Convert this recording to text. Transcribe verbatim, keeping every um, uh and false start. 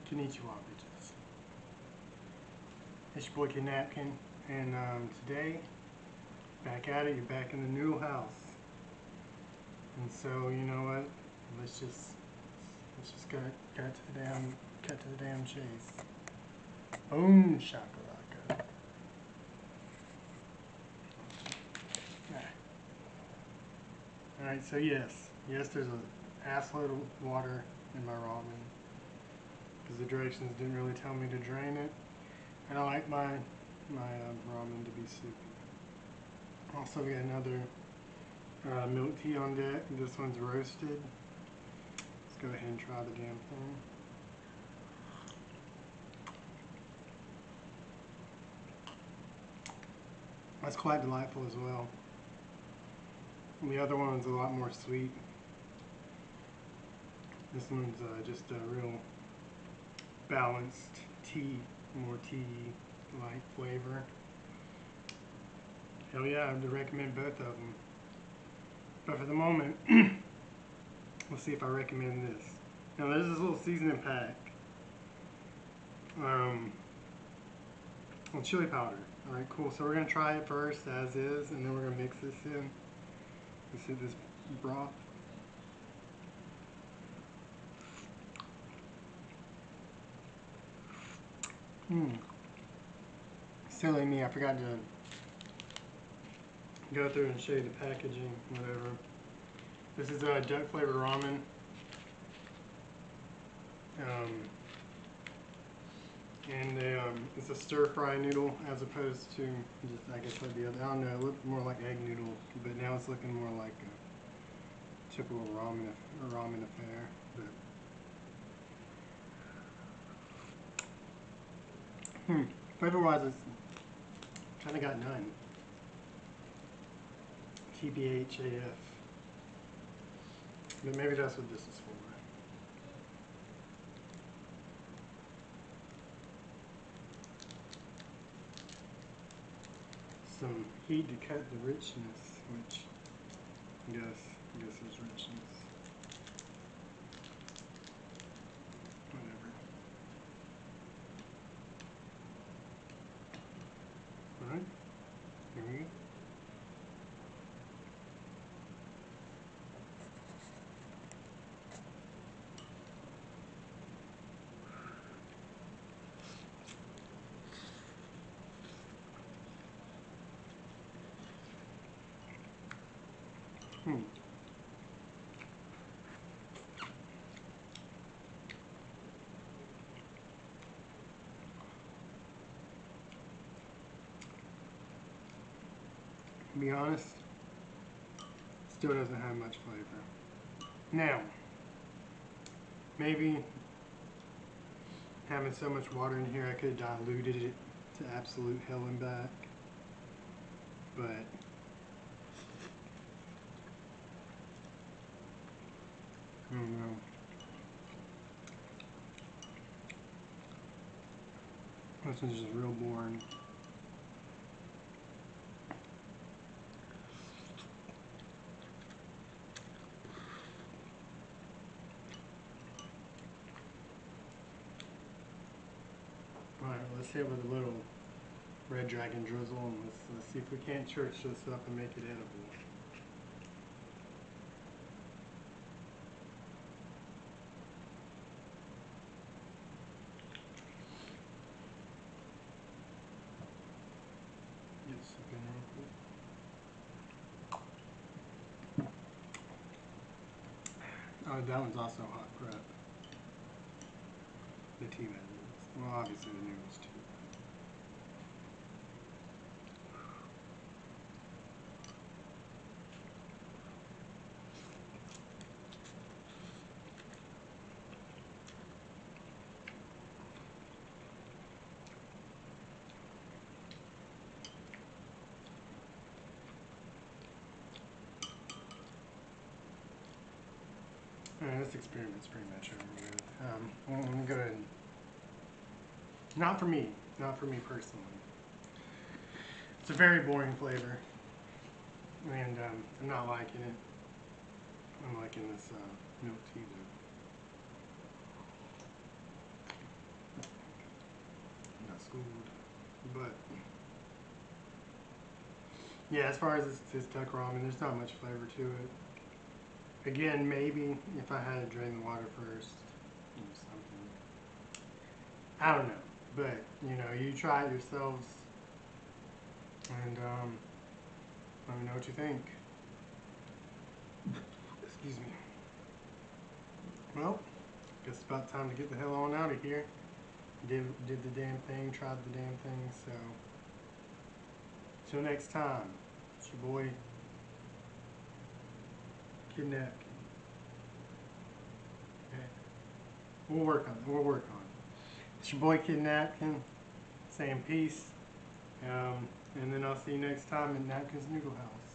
Konnichiwa, bitches. It's your boy Kid Napkin, and um, today, back at it, you're back in the Noodle house. And so, you know what? Let's just let's just cut cut to the damn cut to the damn chase. Boom shakalaka. Alright, so yes, yes, there's a assload of water in my ramen because the directions didn't really tell me to drain it, and I like my my uh, ramen to be soupy. Also, we got another uh, milk tea on deck. This one's roasted. Let's go ahead and try the damn thing. That's quite delightful as well. And the other one's a lot more sweet. This one's uh, just a real balanced tea, more tea-like flavor. Hell yeah, I would recommend both of them. But for the moment, we'll see if I recommend this. Now there's this little seasoning pack um, on chili powder. Alright, cool. So we're going to try it first as is, and then we're going to mix this in. You see this broth? Mmm. Silly me, I forgot to go through and show you the packaging, whatever. This is a uh, duck flavored ramen. Um, and they, um, it's a stir fry noodle as opposed to just, I guess, like the other. I don't know, it looked more like egg noodle, but now it's looking more like a typical ramen, a ramen affair. But hmm, flavor wise, it's kind of got none. T B H A F. But maybe that's what this is for. Some heat to cut the richness, which I guess, I guess is richness. Whatever. Alright, here we go. Hmm. To be honest, still doesn't have much flavor. Now, maybe having so much water in here, I could have diluted it to absolute hell and back. But I don't know. This one's just real boring. Alright, let's hit it with a little Red Dragon drizzle, and let's, let's see if we can't church this up and make it edible. Get a sip in real quick. Oh, that one's also hot prep. The tea bag is. Well, obviously the noodles too. Alright, this experiment's pretty much over with. Um, I'm gonna go ahead and, not for me, not for me personally. It's a very boring flavor, and um, I'm not liking it. I'm liking this uh, milk tea though. schooled. But yeah, as far as this, this duck ramen, there's not much flavor to it. Again, maybe if I had to drain the water first or something. I don't know. But, you know, you try it yourselves and um, let me know what you think. Excuse me. Well, guess it's about time to get the hell on out of here. Did, did the damn thing, tried the damn thing, so. Till next time, it's your boy, Kid Napkin. Okay. We'll work on it, we'll work on it. It's your boy, Kid Napkin, saying peace. Um, and then I'll see you next time in Napkin's Noodle House.